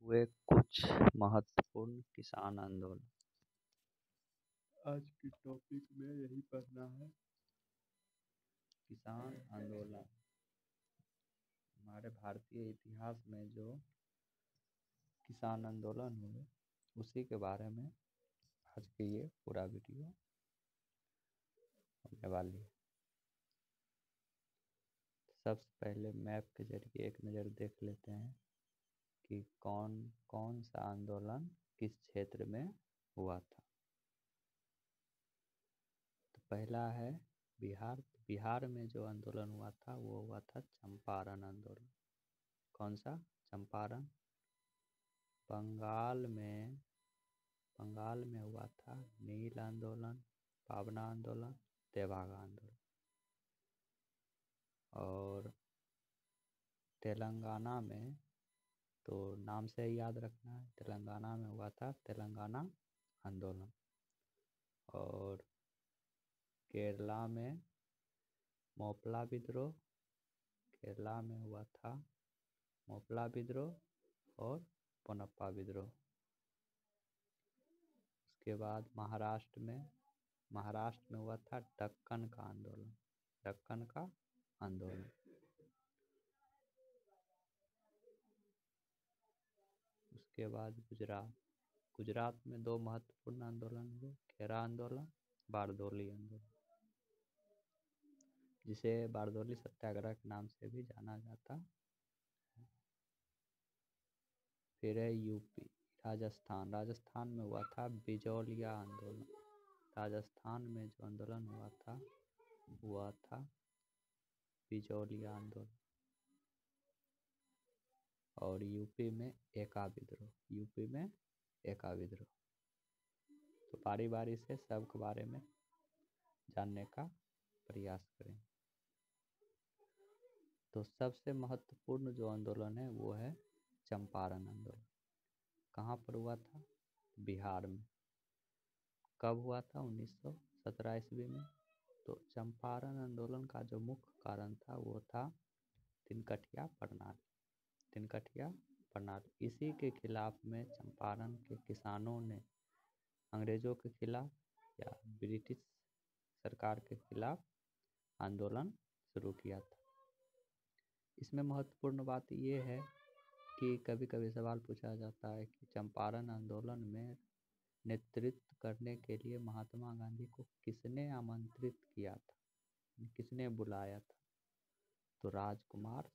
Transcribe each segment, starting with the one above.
हुए कुछ महत्वपूर्ण किसान आंदोलन। आज की टॉपिक में यही पढ़ना है। किसान आंदोलन हमारे भारतीय इतिहास में जो किसान आंदोलन हुए उसी के बारे में आज की ये पूरा वीडियो होने वाली है। सबसे पहले मैप के जरिए एक नज़र देख लेते हैं कि कौन कौन सा आंदोलन किस क्षेत्र में हुआ था। तो पहला है बिहार। बिहार में जो आंदोलन हुआ था वो हुआ था चंपारण आंदोलन। कौन सा? चंपारण। बंगाल में हुआ था नील आंदोलन, पावना आंदोलन, तेभागा आंदोलन। और तेलंगाना में तो नाम से ही याद रखना है, तेलंगाना में हुआ था तेलंगाना आंदोलन। और केरला में मोपला विद्रोह, केरला में हुआ था मोपला विद्रोह और पोनप्पा विद्रोह। उसके बाद महाराष्ट्र में हुआ था दक्कन का आंदोलन, दक्कन का आंदोलन। उसके बाद गुजरात में दो महत्वपूर्ण आंदोलन हुए, खेरा आंदोलन, बारदोली आंदोलन, जिसे बारदोली सत्याग्रह के नाम से भी जाना जाता है। फिर है यूपी। राजस्थान में हुआ था बिजौलिया आंदोलन। राजस्थान में जो आंदोलन हुआ था बिजौलिया आंदोलन। और यूपी में एका विद्रोह। तो बारी बारी से सब के बारे में जानने का प्रयास करें। तो सबसे महत्वपूर्ण जो आंदोलन है वो है चंपारण आंदोलन। कहाँ पर हुआ था? बिहार में। कब हुआ था? 1917 ईस्वी में। तो चंपारण आंदोलन का जो मुख्य कारण था वो था तिनकठिया प्रणाली। इसी के खिलाफ में चंपारण के किसानों ने अंग्रेजों के खिलाफ या ब्रिटिश सरकार के खिलाफ आंदोलन शुरू किया था। इसमें महत्वपूर्ण बात ये है कि कभी कभी सवाल पूछा जाता है कि चंपारण आंदोलन में नेतृत्व करने के लिए महात्मा गांधी को किसने आमंत्रित किया था, किसने बुलाया था? तो राजकुमार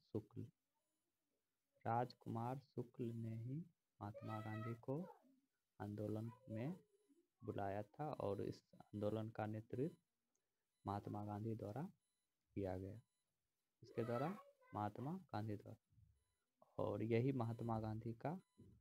शुक्ल ने ही महात्मा गांधी को आंदोलन में बुलाया था और इस आंदोलन का नेतृत्व महात्मा गांधी द्वारा किया गया। इसके द्वारा महात्मा गांधी द्वारा। और यही महात्मा गांधी का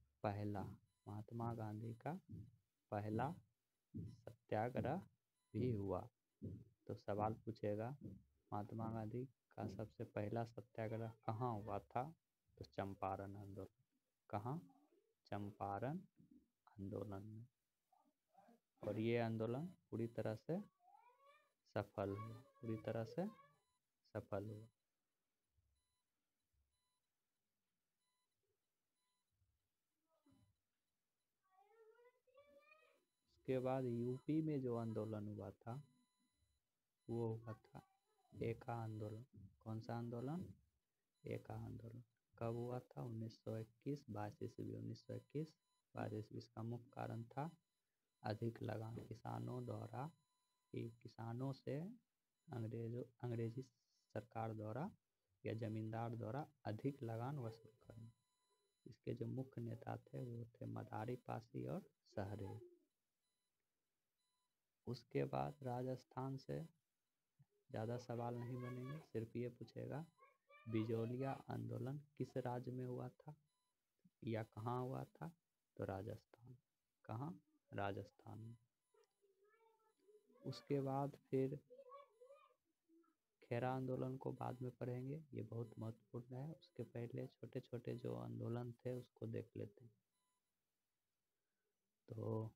पहला सत्याग्रह भी हुआ। तो सवाल पूछेगा महात्मा गांधी का सबसे पहला सत्याग्रह कहाँ हुआ था? तो चंपारण आंदोलन। कहाँ? चंपारण आंदोलन में। और ये आंदोलन पूरी तरह से सफल हुआ। उसके बाद यूपी में जो आंदोलन हुआ था वो हुआ था एका आंदोलन। कौन सा आंदोलन? एका आंदोलन। कब हुआ था? 1921 22 ईस्वी। 1921 22 ईस्वी। इसका मुख्य कारण था अधिक लगान। किसानों से अंग्रेजी सरकार द्वारा या जमींदार द्वारा अधिक लगान वसूल करना। इसके जो मुख्य नेता थे वो थे मदारी पासी और सहरे। उसके बाद राजस्थान से ज़्यादा सवाल नहीं बनेंगे, सिर्फ ये पूछेगा बिजौलिया आंदोलन किस राज्य में हुआ था या कहाँ हुआ था? तो राजस्थान। कहाँ? राजस्थान में। उसके बाद फिर खेरा आंदोलन को बाद में पढ़ेंगे, ये बहुत महत्वपूर्ण है। उसके पहले छोटे छोटे जो आंदोलन थे उसको देख लेते हैं। तो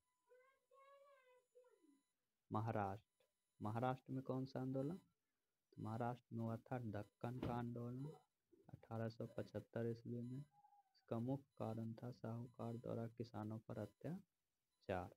महाराष्ट्र में कौन सा आंदोलन? तो महाराष्ट्र में हुआ था दक्कन का आंदोलन 1875 ईस्वी में। इसका मुख्य कारण था साहूकार द्वारा किसानों पर अत्याचार।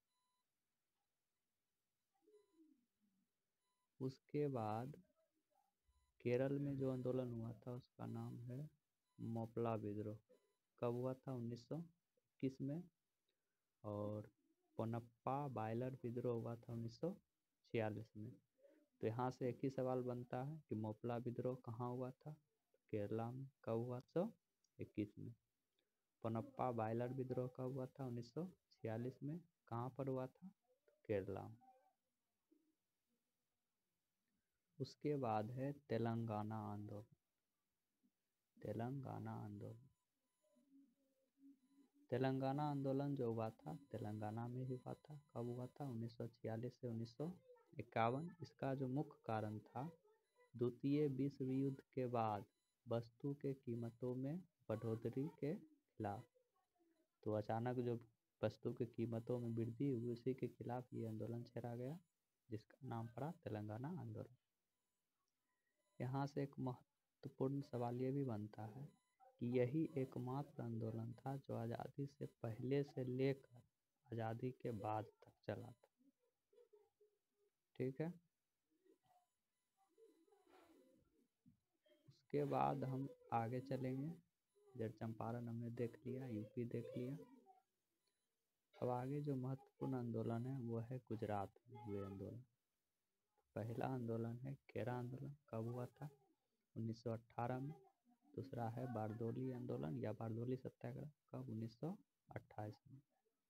उसके बाद केरल में जो आंदोलन हुआ था उसका नाम है मोपला विद्रोह। कब हुआ था? 1921 में। और पोनप्पा बायलर विद्रोह हुआ था 1946 में। तो यहाँ से एक ही सवाल बनता है कि मोपला विद्रोह कहाँ हुआ था? केरला में। कब हुआ? 1921 में। पोनप्पा बायलर विद्रोह कब हुआ था? 1946 में। कहाँ पर हुआ था? केरला में। उसके बाद है तेलंगाना आंदोलन। तेलंगाना आंदोलन। तेलंगाना आंदोलन जो हुआ था तेलंगाना में ही हुआ था। कब हुआ था? 1946 से 1951। इसका जो मुख्य कारण था द्वितीय विश्व युद्ध के बाद वस्तु के कीमतों में बढ़ोतरी के खिलाफ। तो अचानक जो वस्तु की कीमतों में वृद्धि हुई उसी के खिलाफ ये आंदोलन छेड़ा गया, जिसका नाम पड़ा तेलंगाना आंदोलन। यहाँ से एक महत्वपूर्ण सवाल ये भी बनता है कि यही एकमात्र आंदोलन था जो आज़ादी से पहले से लेकर आज़ादी के बाद तक चला था। ठीक है। उसके बाद हम आगे चलेंगे। जब चंपारण हमने देख लिया, यूपी देख लिया, अब आगे जो महत्वपूर्ण आंदोलन है वो है गुजरात में हुए आंदोलन। पहला आंदोलन है खेरा आंदोलन। कब हुआ था? 1918 में। दूसरा है बारदौली आंदोलन या बारदौली सत्याग्रह। कब? 1928 में।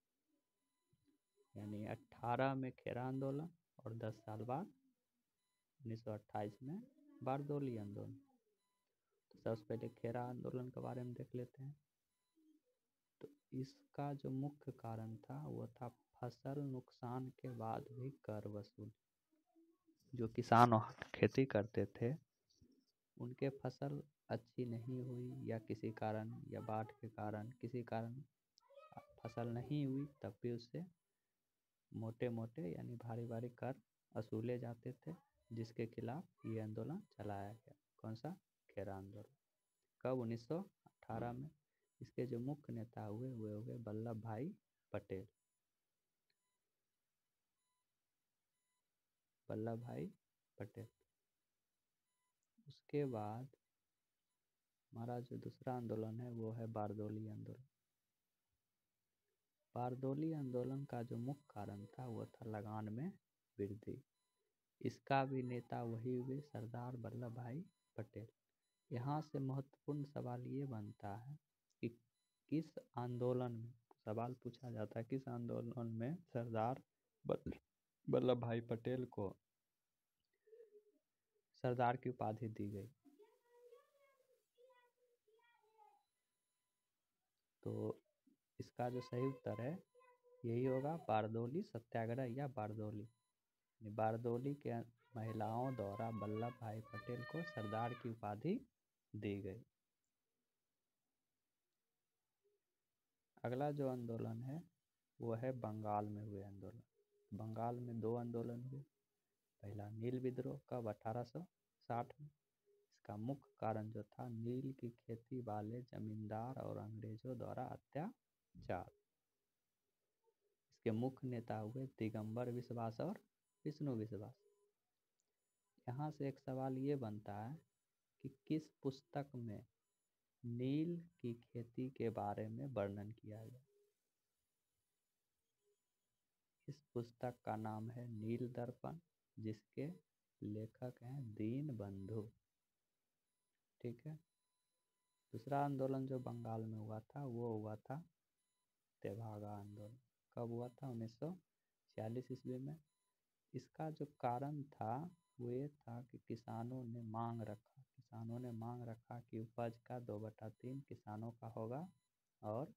यानी 18 में खेरा आंदोलन और 10 साल बाद 1928 में बारदौली आंदोलन। तो सबसे पहले खेरा आंदोलन के बारे में देख लेते हैं। तो इसका जो मुख्य कारण था वो था फसल नुकसान के बाद भी कर वसूल। जो किसान खेती करते थे उनके फसल अच्छी नहीं हुई या किसी कारण या बाढ़ के कारण किसी कारण फसल नहीं हुई, तब भी उससे मोटे मोटे यानी भारी भारी कर वसूले जाते थे, जिसके खिलाफ ये आंदोलन चलाया गया। कौन सा? खेरा आंदोलन। कब? 1918 में। इसके जो मुख्य नेता हुए वे हुए वल्लभ भाई पटेल। वल्लभ भाई पटेल। उसके बाद हमारा जो दूसरा आंदोलन है वो है बारदौली आंदोलन। बारदौली आंदोलन का जो मुख्य कारण था वो था लगान में वृद्धि। इसका भी नेता वही हुए सरदार वल्लभ भाई पटेल। यहाँ से महत्वपूर्ण सवाल ये बनता है कि किस आंदोलन में, सवाल पूछा जाता है किस आंदोलन में सरदार वल्लभ भाई पटेल को सरदार की उपाधि दी गई। तो इसका जो सही उत्तर है यही होगा बारदौली सत्याग्रह या बारदौली। बारदौली के महिलाओं द्वारा वल्लभ भाई पटेल को सरदार की उपाधि दी गई। अगला जो आंदोलन है वो है बंगाल में हुए आंदोलन। बंगाल में दो आंदोलन हुए। पहला नील विद्रोह कब? 1860 में। इसका मुख्य कारण जो था नील की खेती वाले जमींदार और अंग्रेजों द्वारा अत्याचार। इसके मुख्य नेता हुए दिगंबर विश्वास और विष्णु विश्वास। यहाँ से एक सवाल ये बनता है कि किस पुस्तक में नील की खेती के बारे में वर्णन किया गया। इस पुस्तक का नाम है नील दर्पण, जिसके लेखक हैं दीनबंधु। ठीक है। दूसरा आंदोलन जो बंगाल में हुआ था वो हुआ था तेभागा आंदोलन। कब हुआ था? 1946 ईस्वी में। इसका जो कारण था वो ये था कि किसानों ने मांग रखा कि उपज का 2/3 किसानों का होगा और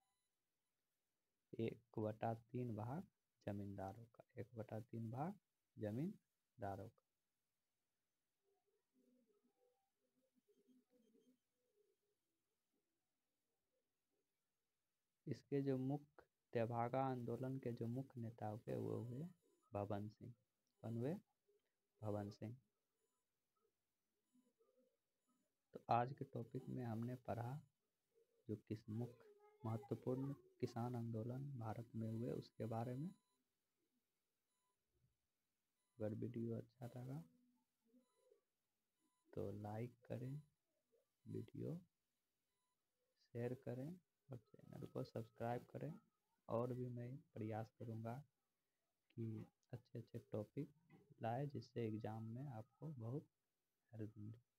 1/3 भाग जमींदारों का। 1/3 भाग जमींदारों का। इसके जो मुख्य तेभागा आंदोलन के जो मुख्य नेता हुए वो हुए भवन सिंह। कौन हुए? भवन सिंह। तो आज के टॉपिक में हमने पढ़ा जो किस मुख्य महत्वपूर्ण किसान आंदोलन भारत में हुए उसके बारे में। अगर वीडियो अच्छा लगा तो लाइक करें, वीडियो शेयर करें और चैनल को सब्सक्राइब करें। और भी मैं प्रयास करूँगा कि अच्छे अच्छे टॉपिक लाए जिससे एग्ज़ाम में आपको बहुत हेल्प मिले।